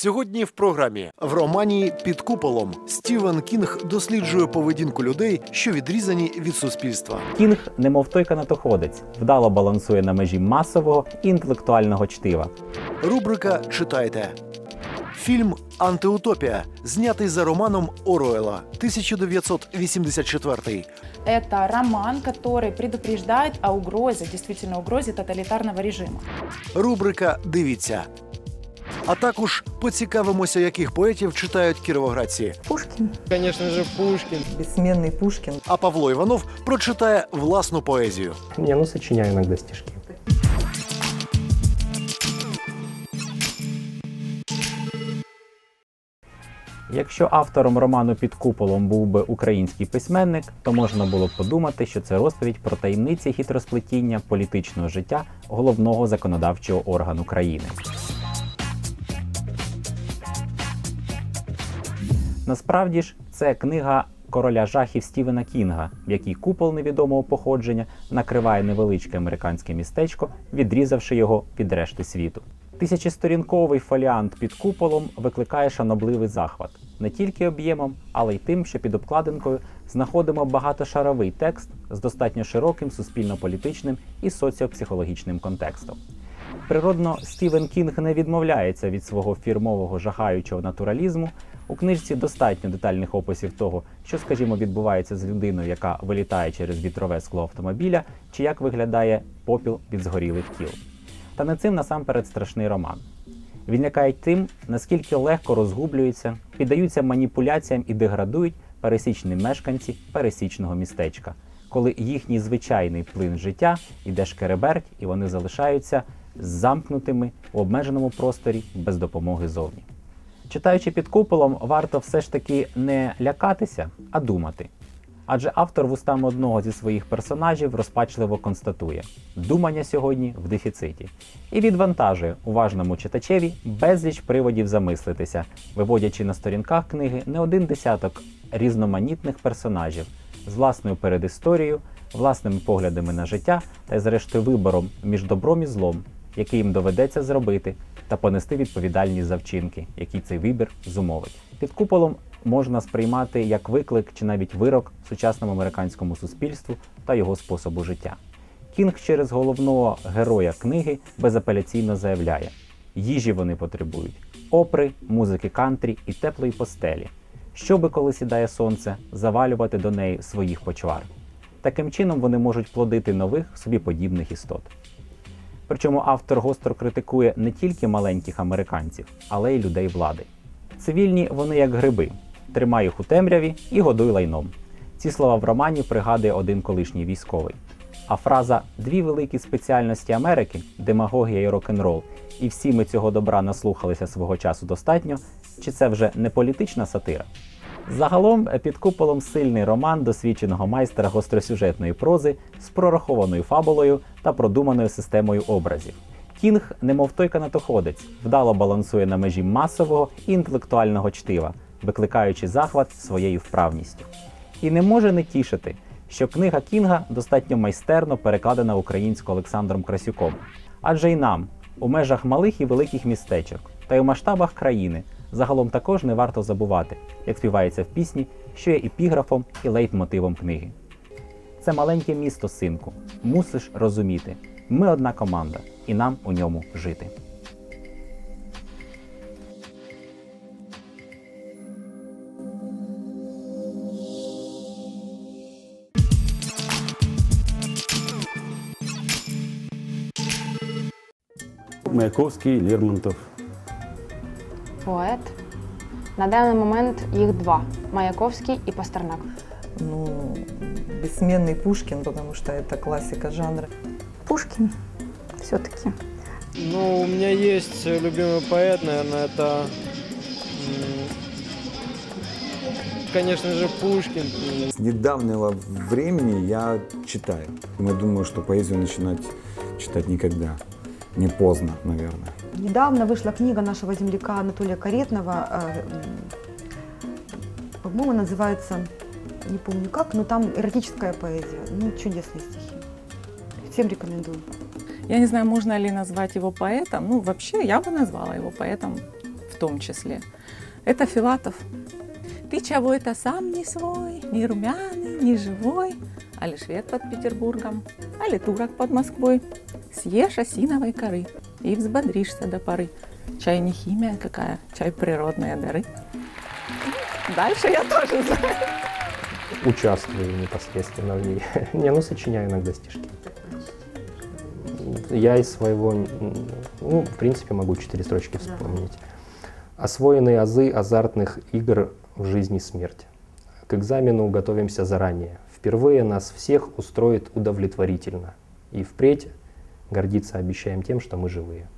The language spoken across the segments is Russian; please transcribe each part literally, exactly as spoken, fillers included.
Сьогодні в програмі в романі «Під куполом» Стівен Кінг досліджує поведінку людей, що відрізані від суспільства. Кінг, немов той канатоходець, вдало балансує на межі масового і інтелектуального чтива. Рубрика «Читайте». Фільм «Антиутопія», знятий за романом Оруэлла, тисяча девятьсот восемьдесят четвёртый. Это роман, который предупреждает о угрозе, действительно угрозе тоталітарного режиму. Рубрика «Дивіться». А також поцікавимося, яких поетів читають кіровоградці. Пушкін. Конечно же, Пушкин. Бессменный Пушкин. А Павло Іванов прочитає власну поезію. Не, ну сочиняю иногда стишки. Якщо автором роману «Під куполом» був би український письменник, то можна було б подумати, що це розповідь про таємниці хитросплетіння політичного життя головного законодавчого органу країни. Насправді ж, це книга короля жахів Стівена Кінга, в якій купол невідомого походження накриває невеличке американське містечко, відрізавши його від решти світу. Тисячесторінковий фоліант «Під куполом» викликає шанобливий захват. Не тільки об'ємом, але й тим, що під обкладинкою знаходимо багатошаровий текст з достатньо широким суспільно-політичним і соціопсихологічним контекстом. Природно, Стівен Кінг не відмовляється від свого фірмового жахаючого натуралізму. У книжці достатньо детальних описів того, що, скажімо, відбувається з людиною, яка вилітає через вітрове скло автомобіля, чи як виглядає попіл від згорілих тіл. Та не цим насамперед страшний роман. Він лякає тим, наскільки легко розгублюються, піддаються маніпуляціям і деградують пересічні мешканці пересічного містечка, коли їхній звичайний плин життя йде шкереберть і вони залишаються замкнутими у обмеженому просторі без допомоги зовні. Читаючи «Під куполом», варто все ж таки не лякатися, а думати. Адже автор вустами одного зі своїх персонажів розпачливо констатує – думання сьогодні в дефіциті. І відвантажує уважному читачеві безліч приводів замислитися, виводячи на сторінках книги не один десяток різноманітних персонажів з власною передісторією, власними поглядами на життя та, зрештою, вибором між добром і злом, який їм доведеться зробити, та понести відповідальність за вчинки, які цей вибір зумовить. «Під куполом» можна сприймати як виклик чи навіть вирок сучасному американському суспільству та його способу життя. Кінг через головного героя книги безапеляційно заявляє – їжі вони потребують, опри, музики кантрі і теплої постелі, щоби, коли сідає сонце, завалювати до неї своїх почвар. Таким чином вони можуть плодити нових собі подібних істот. Причому автор гостро критикує не тільки маленьких американців, але й людей влади. Цивільні вони як гриби. Тримай їх у темряві і годуй лайном. Ці слова в романі пригадує один колишній військовий. А фраза «дві великі спеціальності Америки – демагогія і рок-н-рол, і всі ми цього добра наслухалися свого часу достатньо» – чи це вже не політична сатира? Загалом «Під куполом» сильний роман досвідченого майстра гостросюжетної прози з прорахованою фабулою та продуманою системою образів. Кінг, немов той канатоходець, вдало балансує на межі масового і інтелектуального чтива, викликаючи захват своєю вправністю. І не може не тішити, що книга Кінга достатньо майстерно перекладена українською Олександром Красюком. Адже й нам, у межах малих і великих містечок, та й у масштабах країни, загалом також не варто забувати, як співається в пісні, що є епіграфом і лейтмотивом книги. Це маленьке місто, синку, мусиш розуміти. Ми одна команда, і нам у ньому жити. Маяковський, Лермонтов. Поет. На даний момент їх два – Маяковський і Пастернак. Ну, бессменный Пушкин, потому что это классика жанра. Пушкин все-таки. Ну, у меня есть любимый поэт, наверное, это, конечно же, Пушкин. С недавнего времени я читаю. Я думаю, что поэзию начинать читать никогда. Не поздно, наверное. Недавно вышла книга нашего земляка Анатолия Каретного. По-моему, называется, не помню как, но там эротическая поэзия. Ну, чудесные стихи. Всем рекомендую. Я не знаю, можно ли назвать его поэтом. Ну, вообще, я бы назвала его поэтом в том числе. Это Филатов. Ты чего это сам не свой, не румяный, не живой, али швед под Петербургом, али турок под Москвой. Съешь осиновой коры и взбодришься до поры. Чай не химия какая, чай природные дары. Дальше я тоже знаю. Участвую непосредственно в ней. Не, ну сочиняю иногда стишки. Я из своего, ну, в принципе, могу четыре строчки вспомнить. Освоенные азы азартных игр в жизни смерть. К экзамену готовимся заранее. Впервые нас всех устроит удовлетворительно. И впредь гордиться обещаем тем, что мы живые.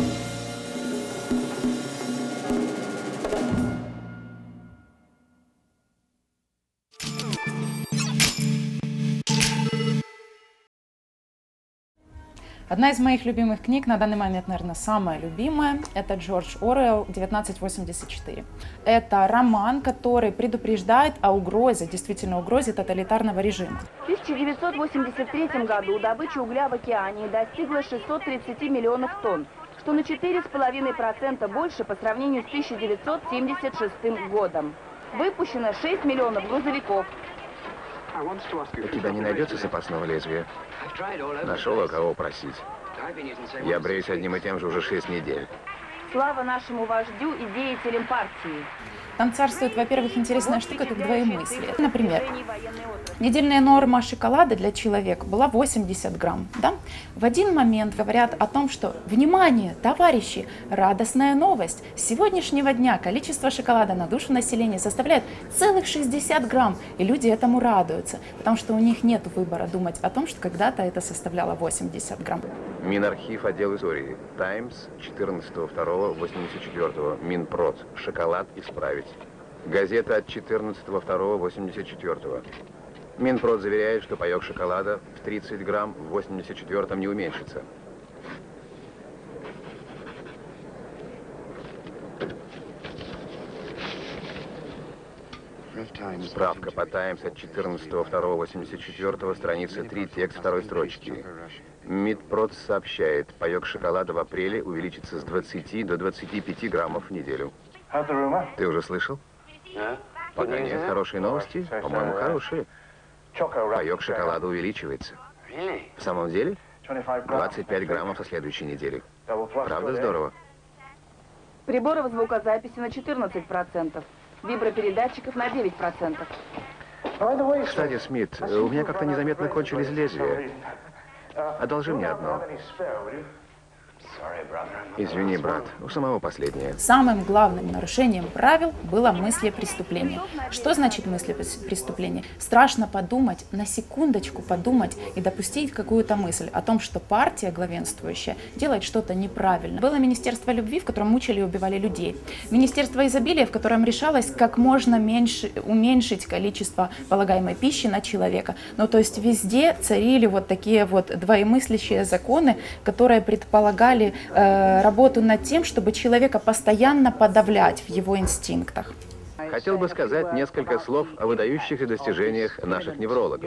Одна из моих любимых книг, на данный момент, наверное, самая любимая, это Джордж Оруэлл «тысяча девятьсот восемьдесят четыре». Это роман, который предупреждает о угрозе, действительно угрозе тоталитарного режима. В тысяча девятьсот восемьдесят третьем году добыча угля в океане достигла шестисот тридцати миллионов тонн, что на четыре с половиной процента больше по сравнению с тысяча девятьсот семьдесят шестым годом. Выпущено шесть миллионов грузовиков. У тебя не найдется запасного лезвия? Нашел, у кого просить. Я бреюсь одним и тем же уже шесть недель. Слава нашему вождю и деятелям партии. Там царствует, во-первых, интересная штука, как двоемыслие. Например, недельная норма шоколада для человека была восемьдесят грамм. Да? В один момент говорят о том, что, внимание, товарищи, радостная новость. С сегодняшнего дня количество шоколада на душу населения составляет целых шестьдесят грамм. И люди этому радуются, потому что у них нет выбора думать о том, что когда-то это составляло восемьдесят грамм. Минархив, отдел истории. Таймс, четырнадцатого второго восемьдесят четвёртого. Минпрод. Шоколад исправить. Газета от четырнадцатого второго восемьдесят четвёртого. Минпрод заверяет, что паёк шоколада в тридцать грамм в восемьдесят четвёртом не уменьшится. Справка по Таймс от четырнадцатого второго восемьдесят четвёртого, страница три, текст второй строчки. Минпрод сообщает, паёк шоколада в апреле увеличится с двадцати до двадцати пяти граммов в неделю. Ты уже слышал? Пока нет. Хорошие новости? По-моему, хорошие. Паёк шоколада увеличивается. В самом деле? двадцать пять граммов со следующей недели. Правда здорово? Приборов звукозаписи на четырнадцать процентов. Вибропередатчиков на девять процентов. Кстати, Смит, у меня как-то незаметно кончились лезвия. Одолжи мне одно. Извини, брат, у самого последнее. Самым главным нарушением правил было мыслепреступление. Что значит мыслепреступление? Страшно подумать, на секундочку подумать и допустить какую-то мысль о том, что партия главенствующая делает что-то неправильно. Было Министерство любви, в котором мучили и убивали людей. Министерство изобилия, в котором решалось как можно меньше, уменьшить количество полагаемой пищи на человека. Ну, то есть везде царили вот такие вот двоемыслящие законы, которые предполагали э, работу над тем, чтобы человека постоянно подавлять в его инстинктах. Хотел бы сказать несколько слов о выдающихся достижениях наших неврологов.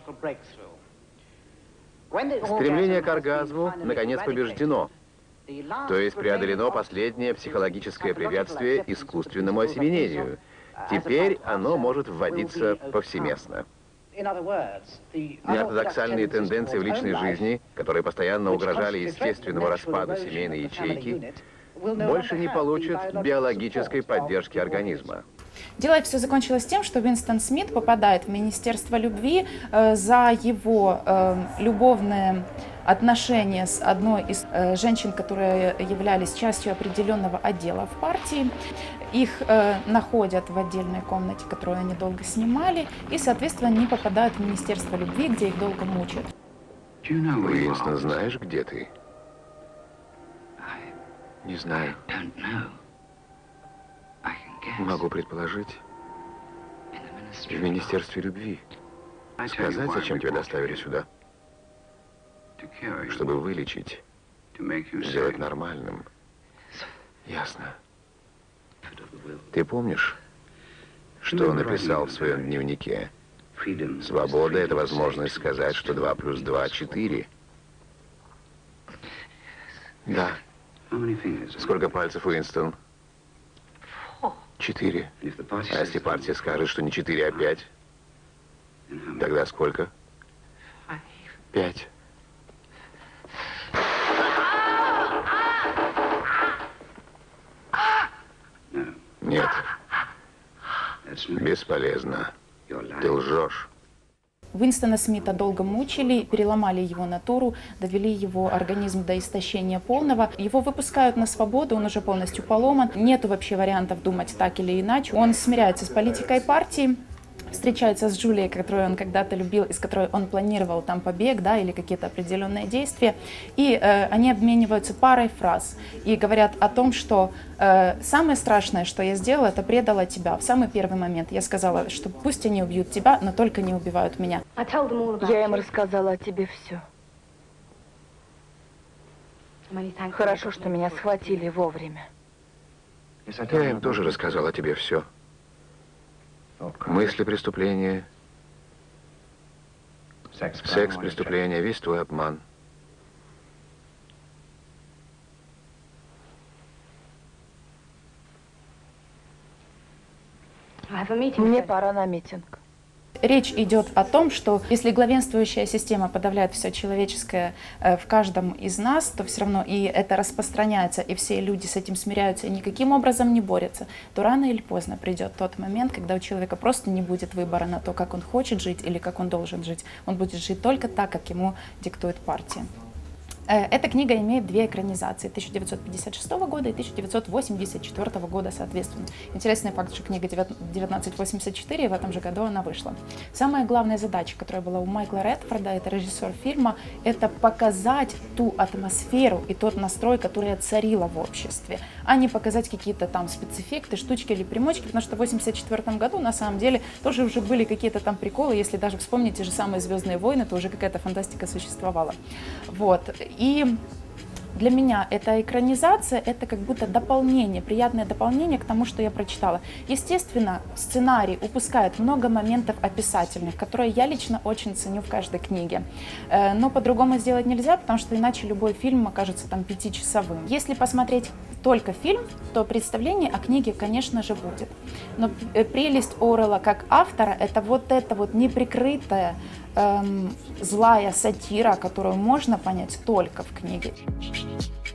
Стремление к оргазму, наконец, побеждено. То есть преодолено последнее психологическое препятствие искусственному осеменению. Теперь оно может вводиться повсеместно. Неортодоксальные тенденции в личной жизни, которые постоянно угрожали естественному распаду семейной ячейки, больше не получат биологической поддержки организма. Дело все закончилось тем, что Уинстон Смит попадает в Министерство любви э, за его э, любовные отношения с одной из э, женщин, которые являлись частью определенного отдела в партии. Их э, находят в отдельной комнате, которую они долго снимали, и, соответственно, не попадают в Министерство любви, где их долго мучают. Уинстон, знаешь, где ты? Не знаю. Могу предположить, в Министерстве любви. Сказать, зачем тебя доставили сюда? Чтобы вылечить, сделать нормальным. Ясно. Ты помнишь, что он написал в своем дневнике? Свобода — это возможность сказать, что два плюс два — четыре. Да. Сколько пальцев, Уинстон? Четыре. А если партия скажет, что не четыре, а пять? Тогда сколько? Пять. Нет. Бесполезно. Ты лжешь. Уинстона Смита долго мучили, переломали его натуру, довели его организм до истощения полного. Его выпускают на свободу, он уже полностью поломан. Нету вообще вариантов думать так или иначе. Он смиряется с политикой партии, встречается с Джулией, которую он когда-то любил, из которой он планировал там побег, да, или какие-то определенные действия. И э, они обмениваются парой фраз и говорят о том, что э, самое страшное, что я сделала, это предала тебя. В самый первый момент я сказала, что пусть они убьют тебя, но только не убивают меня. Я им рассказала о тебе все. Хорошо, что меня схватили вовремя. Я им тоже рассказал о тебе все. Мысли преступления, секс преступления, весь твой обман. Мне пора на митинг. Речь идет о том, что если главенствующая система подавляет все человеческое э, в каждом из нас, то все равно и это распространяется, и все люди с этим смиряются и никаким образом не борются, то рано или поздно придет тот момент, когда у человека просто не будет выбора на то, как он хочет жить или как он должен жить. Он будет жить только так, как ему диктует партия. Эта книга имеет две экранизации, тысяча девятьсот пятьдесят шестого года и тысяча девятьсот восемьдесят четвёртого года, соответственно. Интересный факт, что книга тысяча девятьсот восемьдесят четыре, в этом же году она вышла. Самая главная задача, которая была у Майкла Редфорда, это режиссер фильма, это показать ту атмосферу и тот настрой, которая царила в обществе, а не показать какие-то там спецэффекты, штучки или примочки, потому что в восемьдесят четвёртом году на самом деле тоже уже были какие-то там приколы, если даже вспомнить те же самые «Звездные войны», то уже какая-то фантастика существовала. Вот. И для меня эта экранизация, это как будто дополнение, приятное дополнение к тому, что я прочитала. Естественно, сценарий упускает много моментов описательных, которые я лично очень ценю в каждой книге. Но по-другому сделать нельзя, потому что иначе любой фильм окажется там пятичасовым. Если посмотреть только фильм, то представление о книге, конечно же, будет. Но прелесть Оруэлла как автора, это вот эта вот неприкрытая, эм, злая сатира, которую можно понять только в книге.